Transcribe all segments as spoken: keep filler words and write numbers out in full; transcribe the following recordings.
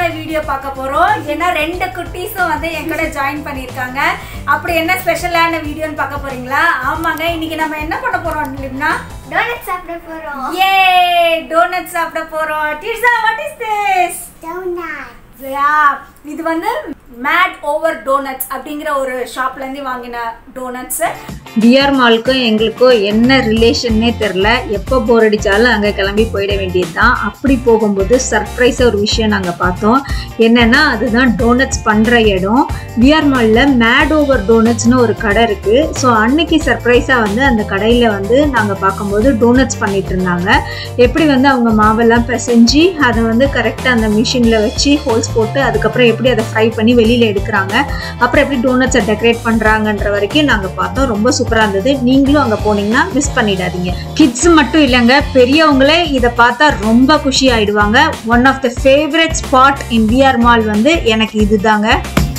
Video பார்க்க போறோம். ஏன்னா ரெண்டு குட்டீஸும் வந்து என் கூட ஜாயின் பண்ணிருக்காங்க. அப்படி என்ன ஸ்பெஷலான வீடியோன்னு பார்க்க போறீங்களா? ஆமாங்க, இன்னைக்கு நம்ம என்ன பண்ண போறோம் லிப்னா? donuts சாப்பிட போறோம். யே donuts சாப்பிட போறோம். Tirza, what is this? Doughnut. Yeah, இது வந்து மேட் ஓவர் டோனட்ஸ் அப்படிங்கிற ஒரு ஷாப்ல இருந்து வாங்கின டோனட்ஸ். பிஆர் மாலுக்கும் எங்களுக்கும் என்ன ரிலேஷன்னே தெரில. எப்போ போர் அடித்தாலும் அங்கே கிளம்பி போயிட வேண்டியது தான். அப்படி போகும்போது சர்ப்ரைஸாக ஒரு விஷயம் நாங்கள் பார்த்தோம். என்னென்னா அதுதான் டோனட்ஸ் பண்ணுற இடம். பிஆர் மாலில் மேட் ஓவர் டோனட்ஸ்னு ஒரு கடை இருக்குது. ஸோ அன்னைக்கு சர்ப்ரைஸாக வந்து அந்த கடையில் வந்து நாங்கள் பார்க்கும்போது டோனட்ஸ் பண்ணிகிட்டு இருந்தாங்க. எப்படி வந்து அவங்க மாவெல்லாம் பிசைஞ்சு அதை வந்து கரெக்டாக அந்த மிஷினில் வச்சு ஹோல்ஸ் போட்டு அதுக்கப்புறம் எப்படி அதை ஃப்ரை பண்ணி வெளியில் எடுக்கிறாங்க, அப்புறம் எப்படி டோனட்ஸை டெக்கரேட் பண்ணுறாங்கன்ற வரைக்கும் நாங்கள் பார்த்தோம். ரொம்ப சூப்பராக இருந்தது. நீங்களும் அங்கே போனீங்கன்னா மிஸ் பண்ணிடாதீங்க. கிட்ஸ் மட்டும் இல்லைங்க, பெரியவங்களே இதை பார்த்தா ரொம்ப குஷி ஆயிடுவாங்க. One of the favourite spot in PR mall வந்து எனக்கு இதுதாங்க.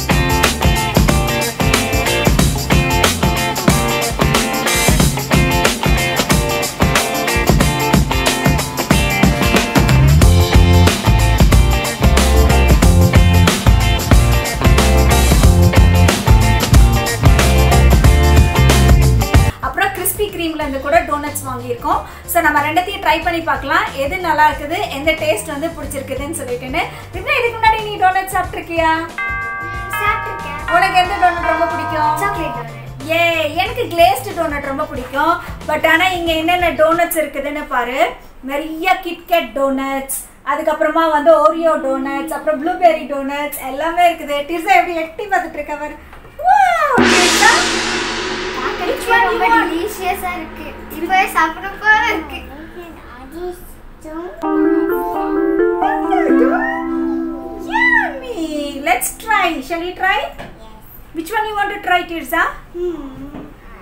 கூட டோனட்ஸ் வாங்கியிருக்கோம். ஸோ நம்ம ரெண்டத்தையும் ட்ரை பண்ணி பார்க்கலாம், எது நல்லா இருக்குது, எந்த டேஸ்ட் வந்து பிடிச்சிருக்குதுன்னு சொல்லிட்டுன்னு. இப்போ இதுக்கு முன்னாடி நீ டோனட் சாப்பிட்ருக்கியா? சாப்பிட்டிருக்கேன். உனக்கு எந்த டோனட் ரொம்ப பிடிக்கும்? Chocolate donut. ஏ எனக்கு கிளேஸ்டு டோனட் ரொம்ப பிடிக்கும். பட் ஆனால் இங்கே என்னென்ன டோனட்ஸ் இருக்குதுன்னு பாரு. நிறைய கிட்கேட் டோனட்ஸ், அதுக்கப்புறமா வந்து ஓரியோ டோனட்ஸ், அப்புறம் ப்ளூபெர்ரி டோனட்ஸ் எல்லாமே இருக்குது. டிர்சா எப்படி எட்டி பார்த்துட்டு இருக்கவர்? ரொம்ப டெலிஷியஸா இருக்கு. இப்பவே சாப்பிட போற இருக்கு. Yummy. Let's try. Shall we try? Yes. Which one you want to try, Tirza? Hmm.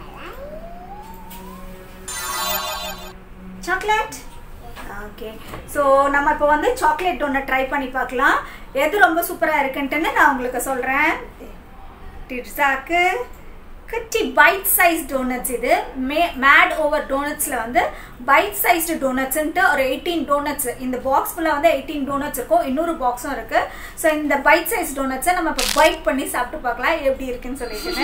Chocolate? Okay. So நம்ம இப்போ வந்து சாக்லேட் டோனட் ட்ரை பண்ணி பார்க்கலாம். எது ரொம்ப சூப்பரா இருக்குன்னு நான் உங்களுக்கு சொல்றேன். டிர்சாக்கு குட்டி பைட் சைஸ் டோனட்ஸ். இது மே மேட் ஓவர் டோனட்ஸில் வந்து பைட் சைஸ்டு டோனட்ஸ்ன்ட்டு ஒரு எயிட்டீன் டோனட்ஸ் இந்த பாக்ஸ் ஃபுல்லாக வந்து எயிட்டீன் டோனட்ஸ் இருக்கும். இன்னொரு பாக்ஸும் இருக்குது. ஸோ இந்த பைட் சைஸ் டோனட்ஸை நம்ம இப்போ பைட் பண்ணி சாப்பிட்டு பார்க்கலாம் எப்படி இருக்குன்னு சொல்லிட்டு.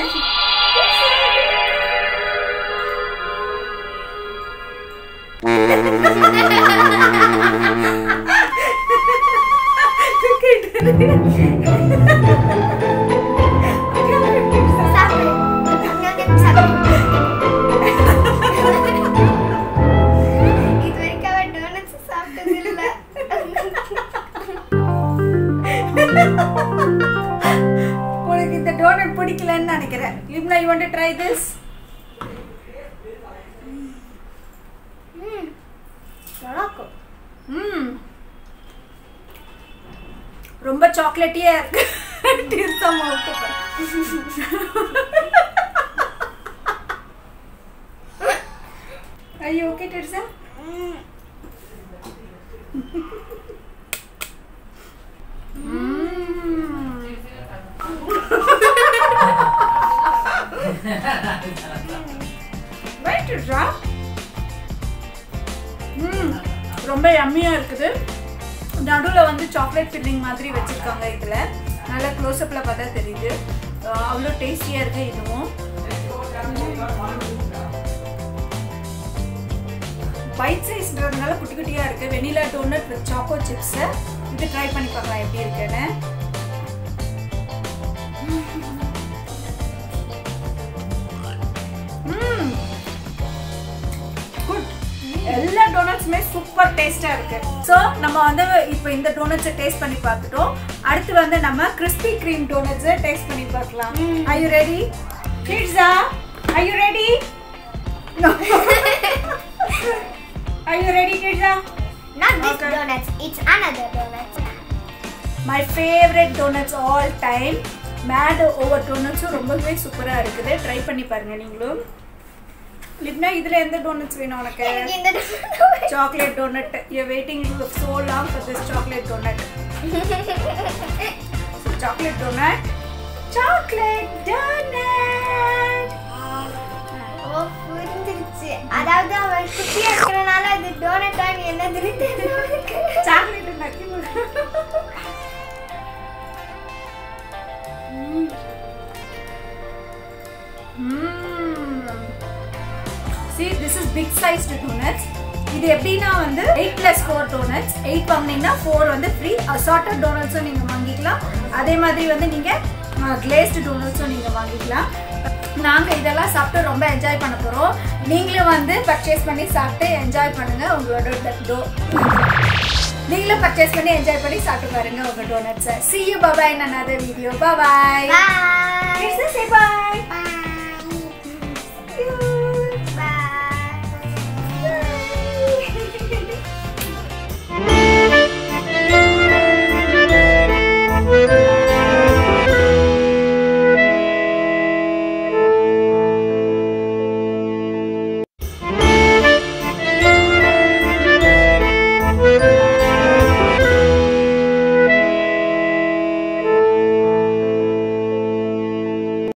உனக்கு இந்த டோனட் பிடிக்கலன்னு நினைக்கிறேன். லிப்னா, you want to try this? ம். நல்லாக்கும். ம். ரொம்ப சாக்லேட்டியா இருக்கு. டிர்சா மவுத் பாரு. Are you okay, Tirza? ம். Right, Tirza? ம் ரொம்ப யம்மியா இருக்குது. நடுவில் வந்து சாக்லேட் ஃபில்லிங் மாதிரி வச்சிருக்காங்க. இதில் நல்லா க்ளோஸ்அப்பில் பார்த்தா தெரியுது. அவ்வளோ டேஸ்டியாக இருக்குது. இதுவும் பைட் சைஸ்ன்றதுனால குட்டி குட்டியாக இருக்குது. Vanilla donut with choco chips. இது ட்ரை பண்ணி பார்க்கலாம் எப்படி இருக்குன்னு. ம் குட். எல்லா டோனட்ஸுமே சூப்பர் டேஸ்ட்டாக இருக்கு. ஸோ நம்ம வந்து இப்போ இந்த டோனட்ஸை டேஸ்ட் பண்ணி பார்த்துட்டோம். அடுத்து வந்து நம்ம கிறிஸ்பி கிரீம் டோனட்ஸை டேஸ்ட் பண்ணி பார்க்கலாம். Are you ready? Tirza, are you ready? No. Are you ready, Tirza? Not this Okay. donuts. It's another donut. My favorite donuts all time. Mad Over டோனட்ஸும் ரொம்பவே சூப்பராக இருக்குது. ட்ரை பண்ணி பாருங்க நீங்களும். லிப்னா, இதில் எந்த டோனட்ஸ் வேணும் உனக்கு? Chocolate donut. You're waiting so long for this chocolate donut. So, chocolate donut. Chocolate donut. ஓ, புரிஞ்சிருச்சு. அதாவது அவன் குட்டியா இருக்கறனால அது டோனட் ஆனி என்னதுன்னு தெரியல. Chocolate Nakki See, this is big sized donuts. இது எப்படின்னா வந்து eight plus four donuts. eight வாங்குனீங்கன்னா four வந்து free. Assorted donuts நீங்க வாங்கிக்கலாம். அதே மாதிரி வந்து நீங்க glazed donuts நீங்க வாங்கிக்கலாம். நாங்க இதெல்லாம் சாப்பிட்டு ரொம்ப என்ஜாய் பண்ண போறோம். நீங்களும் வந்து பர்ச்சேஸ் பண்ணி சாப்பிட்டு என்ஜாய் பண்ணுங்க உங்களோட டோ நீங்களும் பர்ச்சேஸ் பண்ணி என்ஜாய் பண்ணி சாப்பிட்டு பாருங்க உங்க donuts. See you, bye bye in another video. Bye bye. Bye.